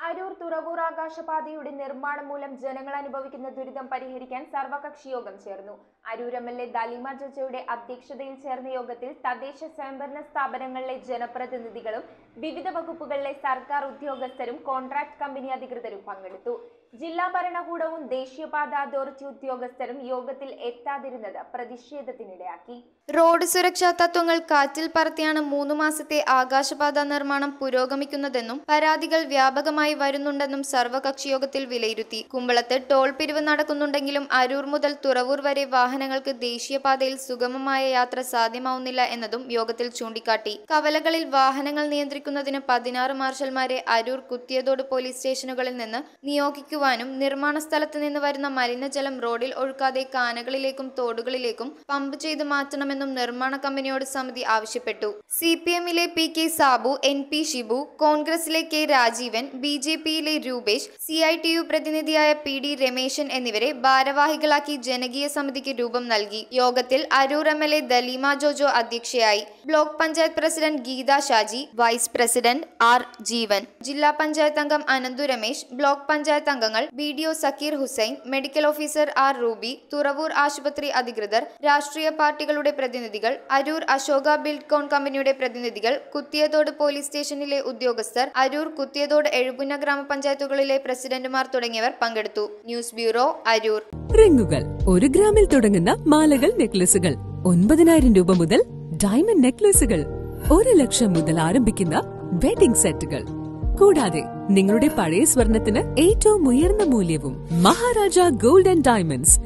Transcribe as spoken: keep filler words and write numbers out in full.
അരൂർ തുറവൂർ ആകാശപാതയുടെ നിർമ്മാണം മൂലം ജനങ്ങൾ അനുഭവിക്കുന്ന ദുരിതം പരിഹരിക്കാൻ സർവകക്ഷി യോഗം ചേർന്നു. Aroor M L A Dalima ജോജയുടെ അധ്യക്ഷതയിൽ ചേർന്ന യോഗത്തിൽ തദ്ദേശ സ്വയംഭരണ സ്ഥാപനങ്ങളിലെ ജനപ്രതിനിധികളും വിവിധ വകുപ്പുകളിലെ സർക്കാർ ഉദ്യോഗസ്ഥരും കോൺട്രാക്ട് കമ്പനി അധികൃതരും പങ്കെടുത്തു. ജില്ലാ ഭരണകൂടവും ദേശീയപാത അതോറിറ്റി ഉദ്യോഗസ്ഥരും യോഗത്തിൽ എത്താതിരുന്നത് പ്രതിഷേധത്തിനിടയാക്കി. റോഡ് സുരക്ഷാ തത്വങ്ങൾ കാറ്റിൽ പറത്തിയാണ് മൂന്നു മാസത്തെ ആകാശപാത നിർമ്മാണം പുരോഗമിക്കുന്നതെന്നും പരാതികൾ വ്യാപകമായി വരുന്നുണ്ടെന്നും സർവകക്ഷി യോഗത്തിൽ വിലയിരുത്തി. കുമ്പളത്ത് ടോൾ പിരിവ് നടക്കുന്നുണ്ടെങ്കിലും അരൂർ മുതൽ തുറവൂർ വരെ വാഹനങ്ങൾക്ക് ദേശീയപാതയിൽ സുഗമമായ യാത്ര സാധ്യമാവുന്നില്ല എന്നതും യോഗത്തിൽ ചൂണ്ടിക്കാട്ടി. കവലകളിൽ വാഹനങ്ങൾ നിയന്ത്രിക്കുന്നതിന് പതിനാറ് മാർഷൽമാരെ അരൂർ കുത്തിയതോട് പോലീസ് സ്റ്റേഷനുകളിൽ നിന്ന് നിയോഗിക്കുവാനും നിർമ്മാണ സ്ഥലത്ത് നിന്ന് വരുന്ന മലിനജലം റോഡിൽ ഒഴുക്കാതെ കാനകളിലേക്കും തോടുകളിലേക്കും പമ്പ് ചെയ്ത് മാറ്റണമെന്നും നിർമ്മാണ കമ്പനിയോട് സമിതി ആവശ്യപ്പെട്ടു. സി പി എമ്മിലെ P K Sabu, N P Shibu, കോൺഗ്രസിലെ കെ രാജീവൻ, ബി ജെ പിയിലെ Rupesh, C I T U പ്രതിനിധിയായ പി ഡി രമേശൻ എന്നിവരെ ഭാരവാഹികളാക്കി ജനകീയ സമിതിക്ക് രൂപം നൽകി. യോഗത്തിൽ Aroor M L A Dalima Jojo അധ്യക്ഷയായി. Block panchayat president Geetha Shaji, vice president R Jeevan, ജില്ലാ പഞ്ചായത്ത് അംഗം അനന്തു രമേശ്, ബ്ലോക്ക് പഞ്ചായത്ത് അംഗങ്ങൾ B D O Zakir Hussain, medical officer R Ruby, Thuravoor ആശുപത്രി അധികൃതർ, രാഷ്ട്രീയ പാർട്ടികളുടെ പ്രതിനിധികൾ, അരൂർ അശോക ബിൽഡ്കോൺ കമ്പനിയുടെ പ്രതിനിധികൾ, കുത്തിയതോട് പോലീസ് സ്റ്റേഷനിലെ ഉദ്യോഗസ്ഥർ, അരൂർ കുത്തിയതോട് എഴുപുന്ന ഗ്രാമപഞ്ചായത്തുകളിലെ പ്രസിഡന്റുമാർ തുടങ്ങിയവർ പങ്കെടുത്തു. News bureau, Aroor. റിങ്ങുകൾ ഒരു ഗ്രാമിൽ തുടങ്ങുന്ന മാലകൾ, നെക്ലസുകൾ ഒൻപതിനായിരം രൂപ മുതൽ ഡയമണ്ട് നെക്ലസുകൾ, ഒരു ലക്ഷം മുതൽ ആരംഭിക്കുന്ന വെഡിംഗ് സെറ്റുകൾ, കൂടാതെ നിങ്ങളുടെ പഴയ സ്വർണത്തിന് ഏറ്റവും ഉയർന്ന മൂല്യവും. Maharaja gold and diamonds,